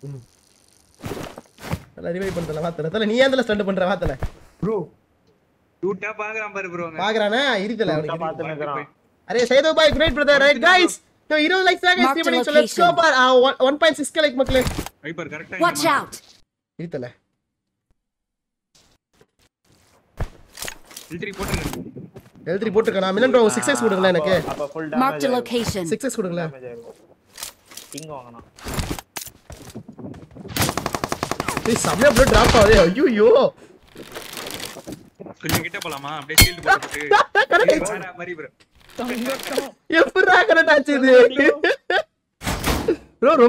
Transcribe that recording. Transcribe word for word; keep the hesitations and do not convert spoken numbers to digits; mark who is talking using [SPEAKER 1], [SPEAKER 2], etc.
[SPEAKER 1] நல்லா ரிவைவ் பண்றல வாத்தல தல நீ ஏன்ல ஸ்டண்ட் பண்ற வாத்தல
[SPEAKER 2] ப்ரோ
[SPEAKER 3] டூட்டா பாக்குறான் பாரு ப்ரோ
[SPEAKER 1] பாக்குறானே இருக்குல அவனுக்கு
[SPEAKER 2] பாத்துன்னு இருக்கறான்
[SPEAKER 1] அரே சேது பாய் கிரேட் பிரதர் ரைட் गाइस तो twenty லைக்ஸ் ஆக ஸ்ட்ரீம் பண்ணி சொல்ல let's go for one point six k like மக்களே
[SPEAKER 3] வைப்பர் கரெக்ட்டா
[SPEAKER 4] வாட்ச் அவுட்
[SPEAKER 1] இருக்குல
[SPEAKER 3] L three போட்டுங்க
[SPEAKER 1] L three போட்டுக்கனா மிலன் ப்ரோ six x கொடுங்களே எனக்கு
[SPEAKER 2] அப்ப full damage
[SPEAKER 4] mark the location
[SPEAKER 1] six x கொடுங்களே
[SPEAKER 2] கிங் வாங்கணும்
[SPEAKER 1] ஏய் சமய ப்ளோ டிராப் ஆவே ஐயோ
[SPEAKER 3] கொஞ்சம் கிட்ட போலாமா அப்படியே ஷீல்ட் போட்டுட்டு வேற மாதிரி ப்ரோ
[SPEAKER 1] எப்பறா கரெக்ட் ஆச்சு இது ப்ரோ